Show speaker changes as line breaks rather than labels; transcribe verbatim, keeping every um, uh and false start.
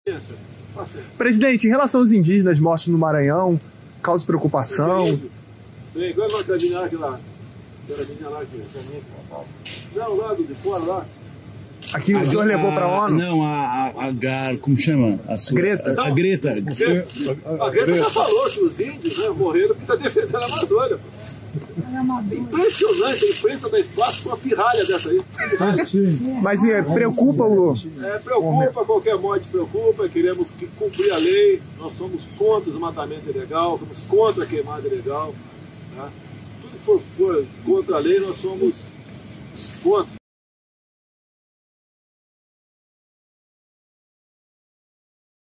Presidente, em relação aos indígenas mortos no Maranhão, causa preocupação?
Bem, igual aquela menina lá, aquela menina lá que... Não, lá do de fora, lá.
Aqui o senhor levou para a ONU?
Não, a, a, a Gar, como chama? A, sua,
Greta.
A, a Greta.
A Greta já falou que os índios, né, morreram porque está defendendo a Amazônia. Pô. É impressionante a imprensa da espaço com uma pirralha dessa aí.
Mas é, preocupa o...
É, preocupa, qualquer morte preocupa, queremos que cumprir a lei, nós somos contra o desmatamento ilegal, somos contra a queimada ilegal. Tá? Tudo que for, for contra a lei, nós somos contra.